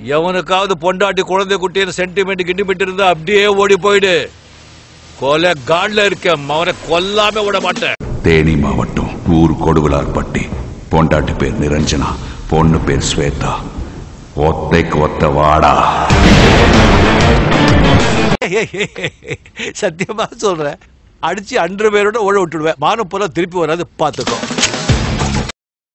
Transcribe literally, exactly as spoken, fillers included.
எவனுக்காவது பொண்டாட்டி குழந்தை குட்டின்னு சென்டிமெண்ட் கிண்டிமெண்ட் இருந்தா அப்படியே ஓடி போயிடு. கொலை காட்ல இருக்க அவனை கொல்லாம விட மாட்டேன். தேனி மாவட்டம் ஊர் கொடுவிலார்பட்டி. பொண்டாட்டி பேர் நிரஞ்சனா, பொண்ணு பேர் ஸ்வேதா. ஒத்தைக்கு ஒத்த வாடா. சத்தியமா சொல்றேன், அடிச்சு அன்று பேரோட ஓட விட்டுடுவேன். மானம் போல திருப்பி வராது பாத்துக்கோ.